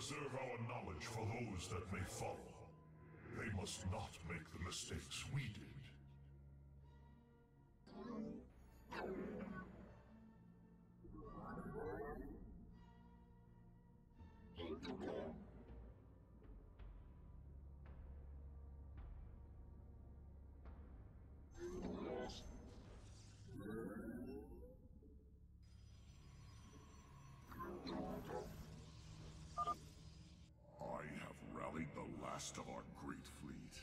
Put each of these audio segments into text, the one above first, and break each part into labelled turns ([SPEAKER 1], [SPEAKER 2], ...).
[SPEAKER 1] preserve our knowledge for those that may follow. They must not make the mistakes we did. I have rallied the last of our great fleet.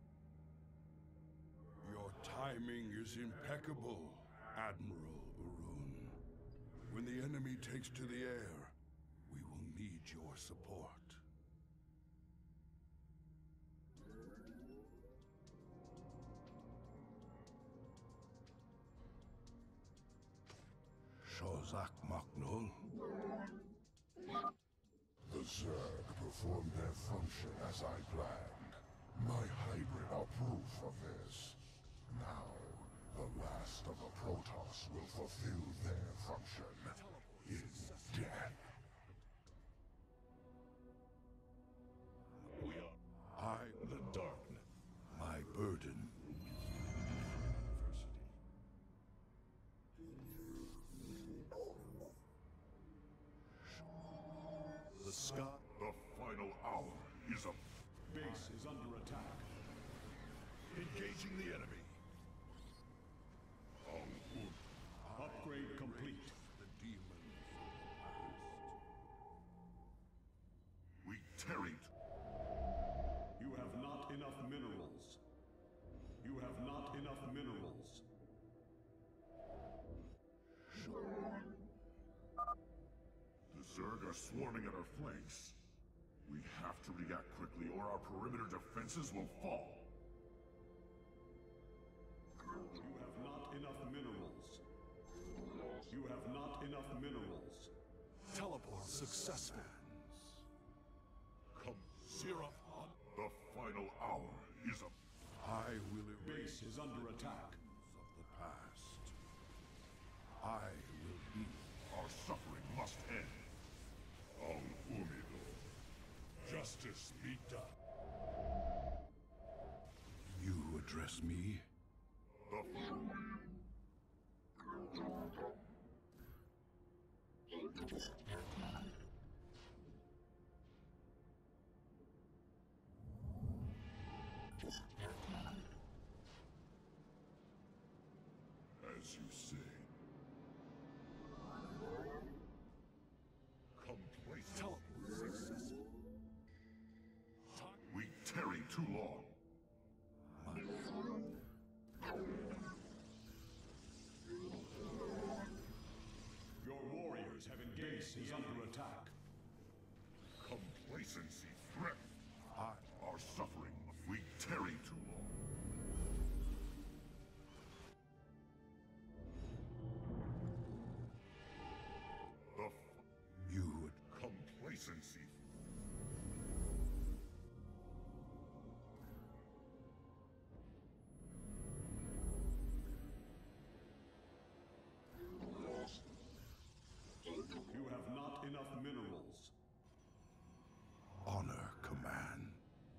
[SPEAKER 2] Your timing is impeccable, Admiral Urun. When the enemy takes to the air, we will need your support. Shozak Maknul.
[SPEAKER 1] The Zerg performed their function as I planned. My hybrid are proof of this. Now, the last of the Protoss will fulfill their function in death.
[SPEAKER 3] We are the darkness.
[SPEAKER 2] My burden.
[SPEAKER 3] The sky.
[SPEAKER 1] The final hour is a...
[SPEAKER 4] Base is under attack.
[SPEAKER 1] Engaging the enemy.
[SPEAKER 4] Upgrade complete.
[SPEAKER 2] The demons.
[SPEAKER 1] We tarried.
[SPEAKER 4] You have not enough minerals. You have not enough minerals.
[SPEAKER 1] The Zerg are swarming at our flanks. We have to react quickly or our perimeter defenses will fall.
[SPEAKER 4] You have not enough minerals. You have not enough minerals.
[SPEAKER 3] Teleport successful.
[SPEAKER 1] Come, Serum. The final hour is a...
[SPEAKER 2] I will erase
[SPEAKER 4] Base is under attack.
[SPEAKER 2] of the past. I will be.
[SPEAKER 1] Our suffering must end. Umido. Justice be done.
[SPEAKER 2] You address me?
[SPEAKER 1] The... As you say. Complacent.
[SPEAKER 3] Successful.
[SPEAKER 1] We tarry too long.
[SPEAKER 4] Your warriors have engaged. Is under attack.
[SPEAKER 1] Complacency threat.
[SPEAKER 2] I.
[SPEAKER 1] Our suffering. We tarry too long.
[SPEAKER 2] You would.
[SPEAKER 1] Complacency.
[SPEAKER 4] You have not enough minerals.
[SPEAKER 2] Honor command.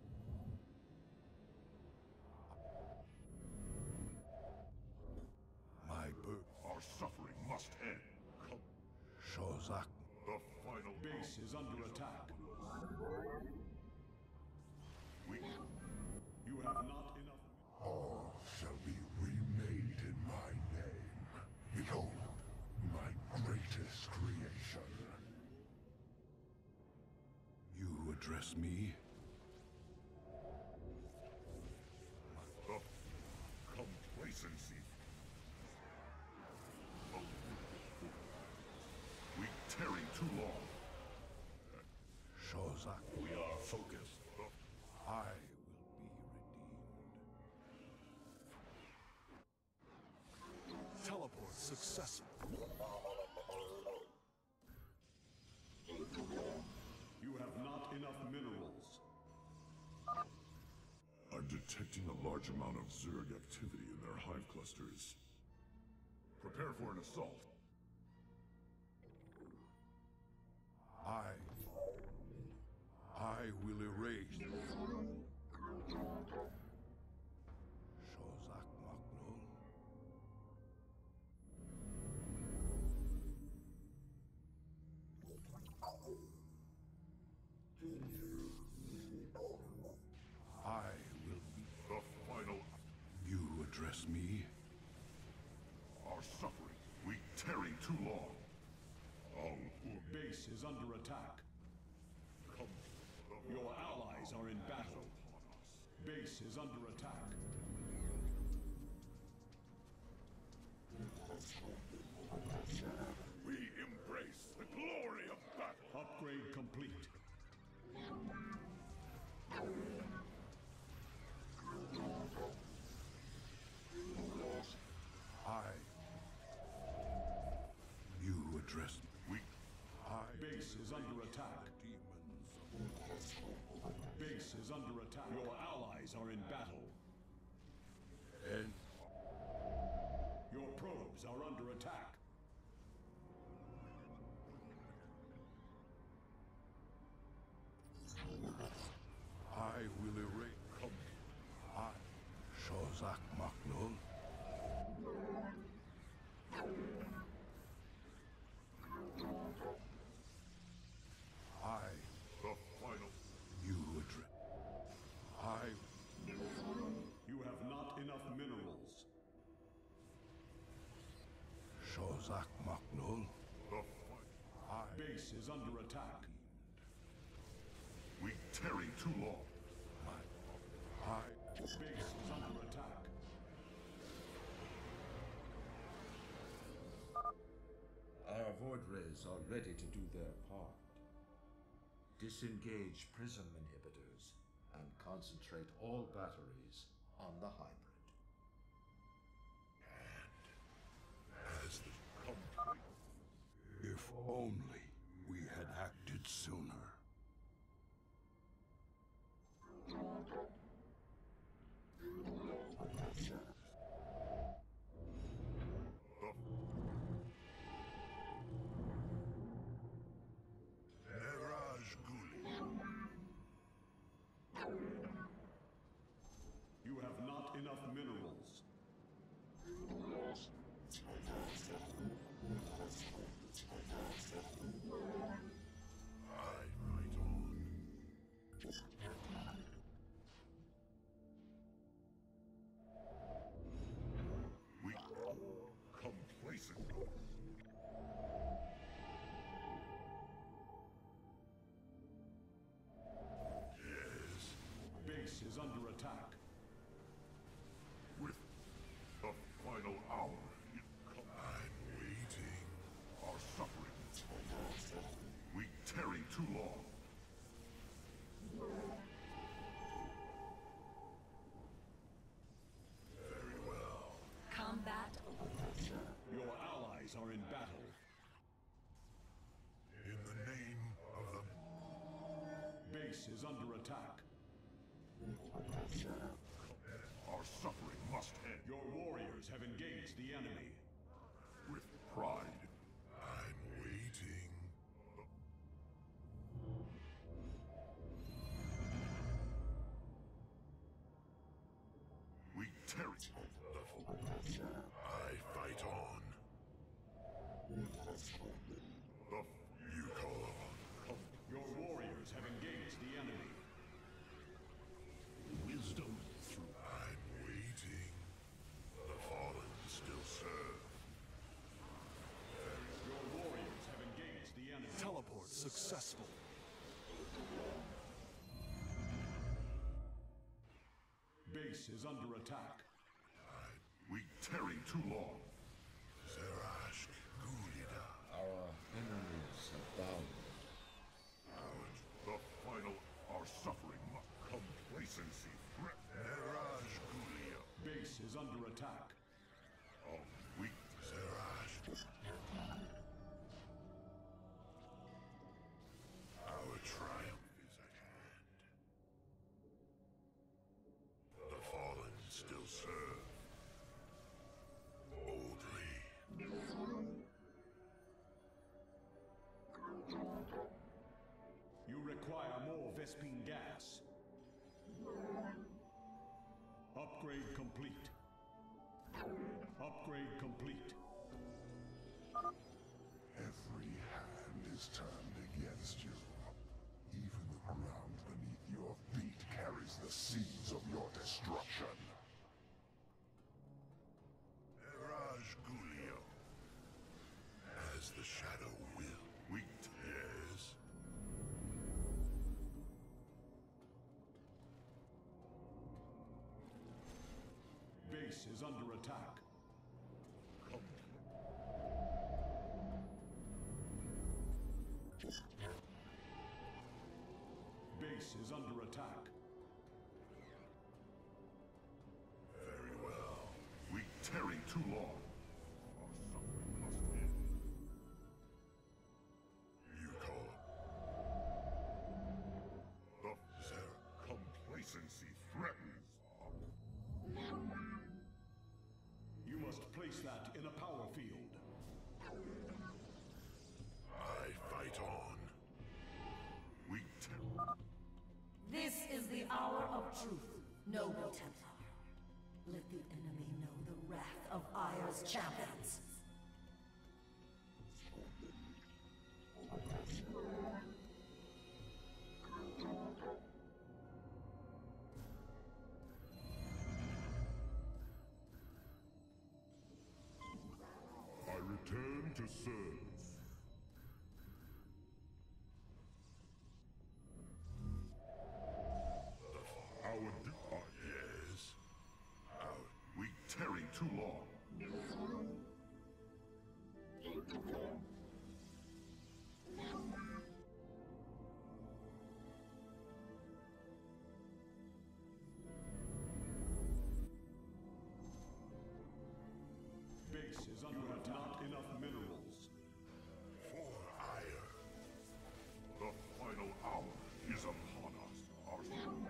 [SPEAKER 2] My birth.
[SPEAKER 1] Our suffering must end.
[SPEAKER 2] Shozak.
[SPEAKER 1] The final
[SPEAKER 4] Base is under attack.
[SPEAKER 1] We...
[SPEAKER 4] You have not enough.
[SPEAKER 1] All shall be remade in my name. Behold, my greatest creation.
[SPEAKER 2] You address me?
[SPEAKER 1] The complacency. We tarry too long.
[SPEAKER 2] Shozak.
[SPEAKER 3] We are focused.
[SPEAKER 2] I will be redeemed.
[SPEAKER 3] Teleport successful.
[SPEAKER 4] You have not enough minerals.
[SPEAKER 1] I'm detecting a large amount of Zerg activity in their hive clusters. Prepare for an assault.
[SPEAKER 2] I. I will erase. Shozak Maknul. I will be
[SPEAKER 1] The final.
[SPEAKER 2] You address me?
[SPEAKER 1] Our suffering. We tarry too long.
[SPEAKER 4] Base is under attack. Your allies are in battle. Base is under attack.
[SPEAKER 1] We embrace the glory of battle.
[SPEAKER 4] Upgrade complete.
[SPEAKER 2] You address me.
[SPEAKER 4] Base is under attack. Base is under attack. Your allies are in battle.
[SPEAKER 2] And
[SPEAKER 4] Your probes are under attack.
[SPEAKER 2] I will erase. Shozak Maknul.
[SPEAKER 1] The final.
[SPEAKER 2] You address.
[SPEAKER 4] You have not enough minerals.
[SPEAKER 2] Shozak Maknul.
[SPEAKER 1] The final.
[SPEAKER 4] Base is under attack.
[SPEAKER 1] We tarry too long.
[SPEAKER 4] Base is under attack.
[SPEAKER 5] Our Voidres are ready to do their part. Disengage prism inhibitors and concentrate all batteries on the hybrid.
[SPEAKER 1] As the complete.
[SPEAKER 2] If only we had acted sooner.
[SPEAKER 1] Neraj Guli.
[SPEAKER 4] You have not enough minerals.
[SPEAKER 1] I fight on. We complacent. Yes,
[SPEAKER 4] Base is under attack.
[SPEAKER 1] with the final hour. I'm waiting. Our suffering. We tarry too long. Very well.
[SPEAKER 6] Combat
[SPEAKER 4] Your allies are in battle.
[SPEAKER 1] In the name of the
[SPEAKER 4] Base is under attack.
[SPEAKER 1] our suffering must end
[SPEAKER 4] Your warriors have engaged the enemy.
[SPEAKER 1] with pride. I'm waiting. We tarry. I fight on. You call upon.
[SPEAKER 4] Your warriors have engaged the enemy.
[SPEAKER 1] Wisdom through. I'm waiting. The fallen still serve.
[SPEAKER 4] Your warriors have engaged the enemy.
[SPEAKER 3] Teleport successful.
[SPEAKER 4] Base is under attack.
[SPEAKER 1] We tarry too long. Zerashk Gulida.
[SPEAKER 5] Our enemies have bound.
[SPEAKER 1] The final. Our suffering. Complacency. Neraj Gulia.
[SPEAKER 4] Base is under attack.
[SPEAKER 1] Of weak. Zerashk. Our triumph is at hand. The fallen still serve. Boldly.
[SPEAKER 4] You require more Vesper Upgrade complete. Upgrade complete.
[SPEAKER 1] Every hand is turned against you. Even the ground beneath your feet carries the seeds of your destruction.
[SPEAKER 2] Eraj Gulio. As the shadow will. Weak. Yes.
[SPEAKER 4] Base is under attack. Base is under attack.
[SPEAKER 2] Very well. We tarry too long. Our suffering must end. You call it. Their complacency threatens.
[SPEAKER 4] You must place that in a power field.
[SPEAKER 2] I fight on. We
[SPEAKER 6] This is the hour of truth, noble Templar. Let the enemy know the wrath of Aire's champions.
[SPEAKER 1] I return to serve.
[SPEAKER 2] yes. We tarry too long.
[SPEAKER 4] Base is under attack. Not enough minerals.
[SPEAKER 2] For ire. The final hour is upon us. Our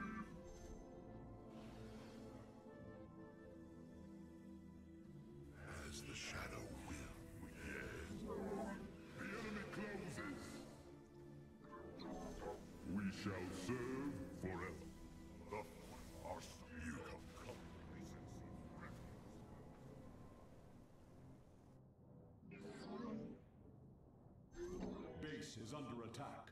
[SPEAKER 2] as the shadow will. Yes.
[SPEAKER 1] The enemy closes. We shall serve forever.
[SPEAKER 2] Our you complacency
[SPEAKER 4] Base is under attack.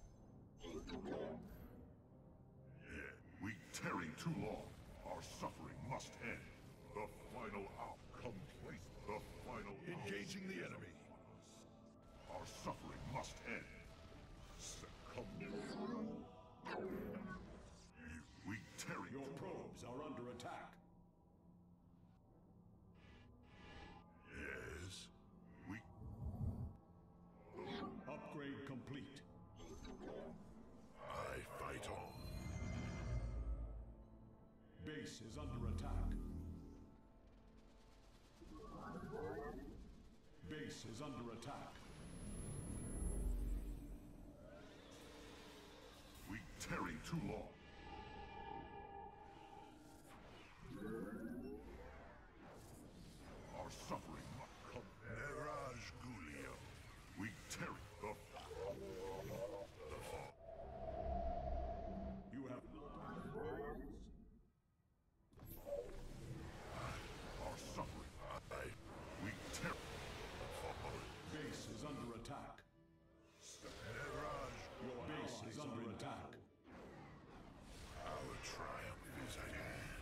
[SPEAKER 2] Yeah, we tarry too long. Our suffering must end. The final hour. The final engaging the enemy. Our suffering must end. We tarry.
[SPEAKER 4] Your probes are under attack.
[SPEAKER 2] Yes. We
[SPEAKER 4] Upgrade complete.
[SPEAKER 2] I fight on.
[SPEAKER 4] Base is under attack. Base is under attack.
[SPEAKER 2] We tarry too long. Our suffering must come. Eraj Gulio. We tarry.
[SPEAKER 4] You have
[SPEAKER 2] Our suffering. We tarry.
[SPEAKER 4] Base is under attack.
[SPEAKER 2] Eraj.
[SPEAKER 4] Your base is under attack.
[SPEAKER 2] Our triumph is at hand.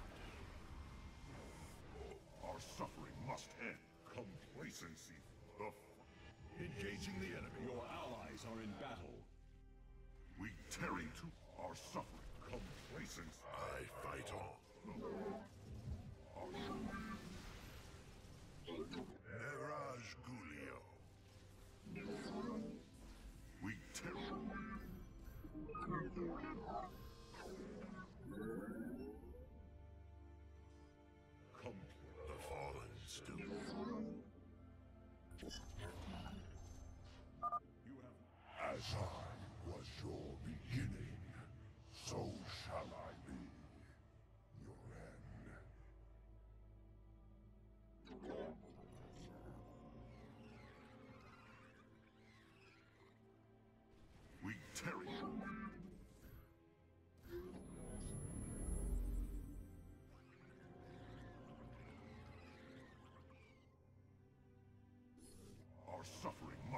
[SPEAKER 2] Our suffering must end. Complacency. Engaging the enemy.
[SPEAKER 4] Your allies are in battle.
[SPEAKER 2] We tarry to our suffering. Complacency. I fight on. Eraj Gulio. We tarry. The fallen stood.
[SPEAKER 4] You have
[SPEAKER 1] As I was your beginning.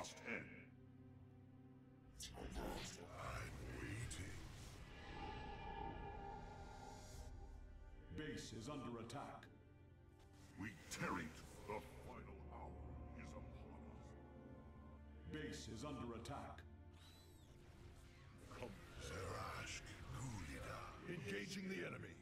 [SPEAKER 2] must end.
[SPEAKER 3] I'm waiting.
[SPEAKER 4] Base is under attack.
[SPEAKER 2] We tearing the final hour is upon us.
[SPEAKER 4] Base is under attack.
[SPEAKER 2] Come,
[SPEAKER 3] Zerashk Gulida. Engaging the enemy.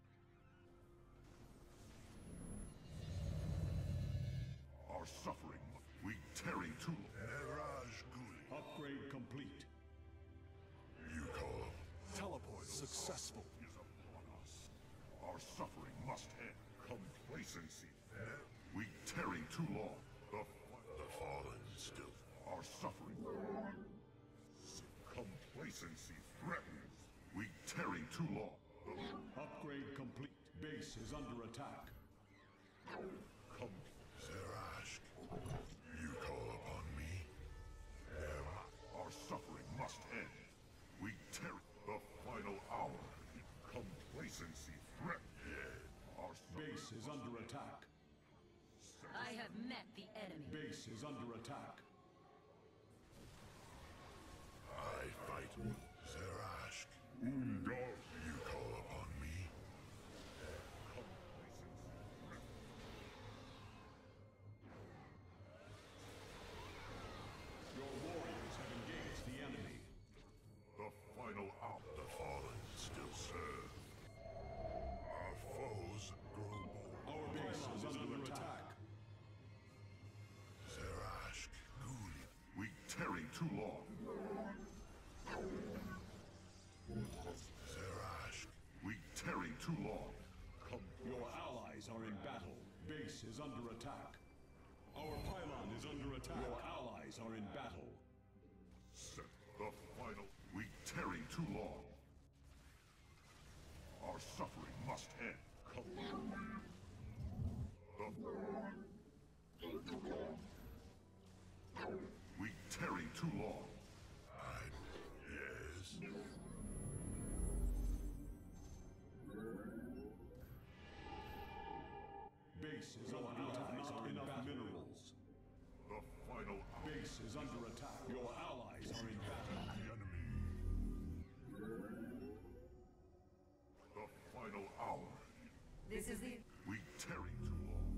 [SPEAKER 2] our suffering. We tearing too.
[SPEAKER 3] Mirage Guli.
[SPEAKER 4] Upgrade complete.
[SPEAKER 3] You call up. Teleport successful.
[SPEAKER 2] Is upon us. Our suffering must end. Complacency. We tearing too long.
[SPEAKER 3] The fallen still.
[SPEAKER 2] Our suffering. Complacency threatens. We tearing too long.
[SPEAKER 4] Upgrade complete. Base is under attack.
[SPEAKER 3] Zerashk. You call upon me.
[SPEAKER 2] Our suffering must end. We tear the final hour. Complacency threatens. Our
[SPEAKER 4] Base is under attack.
[SPEAKER 6] I have met the enemy.
[SPEAKER 4] Base is under attack.
[SPEAKER 3] I fight. Zerashk. You call upon me.
[SPEAKER 4] Your warriors have engaged the enemy.
[SPEAKER 2] The final hour.
[SPEAKER 3] The fallen still serve. Our foes grow bold.
[SPEAKER 4] Our base is under attack.
[SPEAKER 3] Zerashk Guli.
[SPEAKER 2] We tearing too long.
[SPEAKER 3] Zerashk.
[SPEAKER 2] We tearing too long.
[SPEAKER 4] Your allies are in battle. Base is under attack. Our pylon is under attack. Your allies are in battle.
[SPEAKER 2] Set the final. We tearing too long. Our suffering must end. We tearing too long.
[SPEAKER 3] Yes.
[SPEAKER 4] Base is under attack. Not enough minerals.
[SPEAKER 2] The final hour.
[SPEAKER 4] Base is under attack. Your allies are in battle.
[SPEAKER 2] The final hour.
[SPEAKER 6] This is the...
[SPEAKER 2] We tearing too long.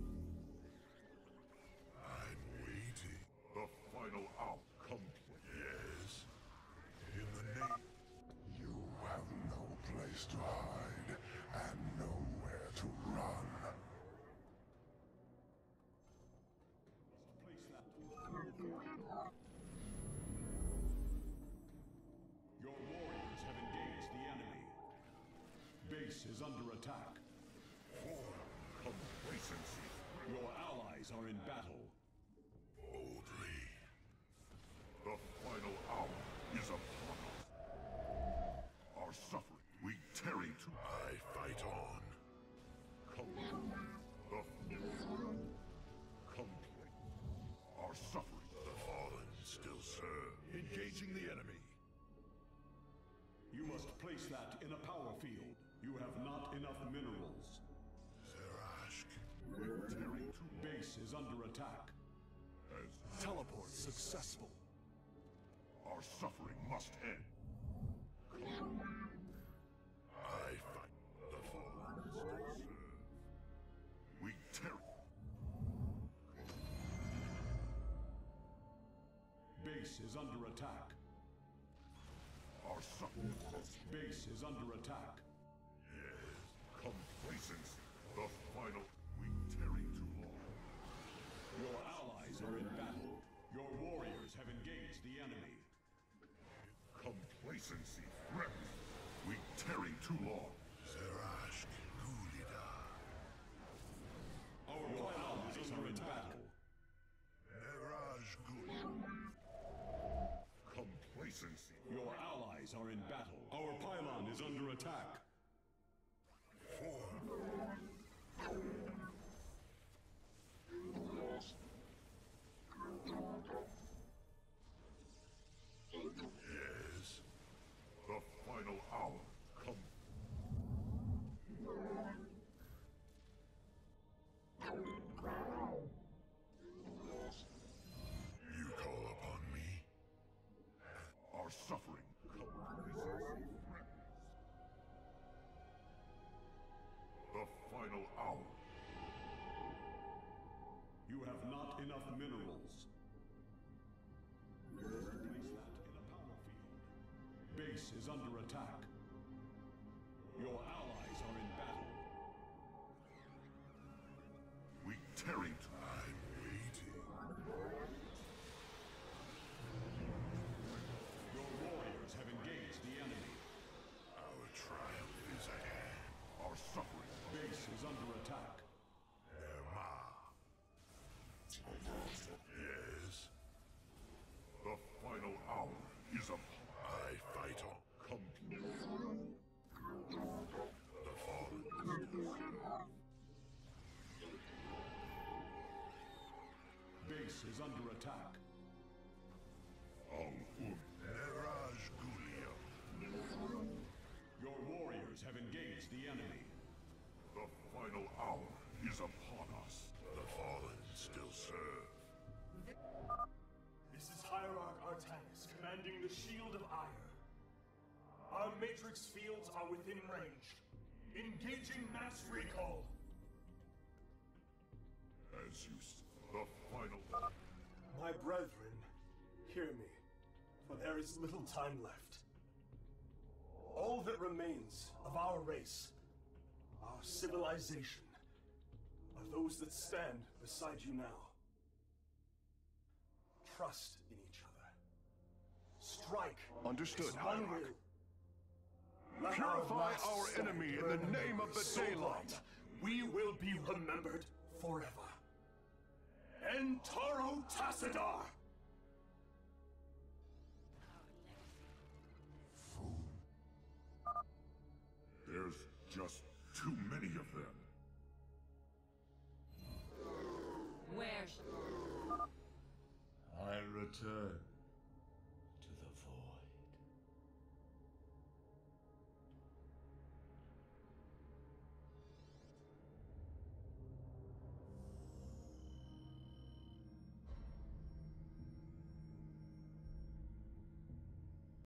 [SPEAKER 3] I'm waiting.
[SPEAKER 2] The final hour. Complete.
[SPEAKER 3] Yes. In the name.
[SPEAKER 1] You have no place to hide and nowhere to run.
[SPEAKER 4] Place that. Your warriors have engaged the enemy. Base is under attack.
[SPEAKER 2] Complacency.
[SPEAKER 4] Your allies are in battle.
[SPEAKER 3] Boldly.
[SPEAKER 2] The final hour is upon us. Our suffering. We tearing too.
[SPEAKER 3] I fight on.
[SPEAKER 2] Complete. Our suffering.
[SPEAKER 3] The fallen still serve.
[SPEAKER 2] Engaging the enemy.
[SPEAKER 4] You must place that in a power field. You have not enough minerals.
[SPEAKER 3] Zerashk.
[SPEAKER 2] Tearing too.
[SPEAKER 4] Base is under attack.
[SPEAKER 2] As
[SPEAKER 3] Teleport successful.
[SPEAKER 2] our suffering must end.
[SPEAKER 3] I fight. The fallen still serve.
[SPEAKER 2] We tear.
[SPEAKER 4] Base is under attack.
[SPEAKER 2] Our suffering.
[SPEAKER 4] Base is under attack.
[SPEAKER 2] Complacency. The final. We tearing too long.
[SPEAKER 4] Your allies are in battle. Your warriors have engaged the enemy.
[SPEAKER 2] Complacency threatens. We tearing too long.
[SPEAKER 3] Zerashk Gulida.
[SPEAKER 4] Our allies are in battle.
[SPEAKER 3] Mirage Guli.
[SPEAKER 2] Complacency.
[SPEAKER 4] Your allies are in battle. Our pylon is under attack.
[SPEAKER 3] Yes.
[SPEAKER 2] The final hour.
[SPEAKER 3] You call upon
[SPEAKER 4] enough minerals. Place that in a power field. Base is under attack. Your allies are in battle.
[SPEAKER 2] We tearing.
[SPEAKER 3] I'm waiting.
[SPEAKER 4] Your warriors have engaged the enemy.
[SPEAKER 3] Our triumph is at hand.
[SPEAKER 2] Our suffering.
[SPEAKER 4] Base is under attack.
[SPEAKER 3] Nerma. Yes,
[SPEAKER 2] The final hour is upon.
[SPEAKER 3] I fight on.
[SPEAKER 2] Complete.
[SPEAKER 3] The fallen.
[SPEAKER 4] Base is under attack.
[SPEAKER 3] Neraj Gulium.
[SPEAKER 4] Your warriors have engaged the enemy.
[SPEAKER 2] The final hour is upon us.
[SPEAKER 3] The fallen still serve.
[SPEAKER 7] This is Hierarch Artanis, commanding the Shield of Ire. Our matrix fields are within range. Engaging mass recall.
[SPEAKER 2] As you the final.
[SPEAKER 7] My brethren, hear me, for there is little time left. All that remains of our race, our civilization, are those that stand beside you now. Trust in each other. Strike.
[SPEAKER 2] Understood,
[SPEAKER 7] as one
[SPEAKER 2] Hierarch.
[SPEAKER 7] will. Let
[SPEAKER 2] Purify
[SPEAKER 7] last
[SPEAKER 2] our
[SPEAKER 7] stand
[SPEAKER 2] enemy in
[SPEAKER 7] burn
[SPEAKER 2] the name of the
[SPEAKER 7] so
[SPEAKER 2] daylight.
[SPEAKER 7] bright, we will be remembered forever. Entaro Tassadar!
[SPEAKER 2] There's just too many of them.
[SPEAKER 6] Where?
[SPEAKER 5] I return.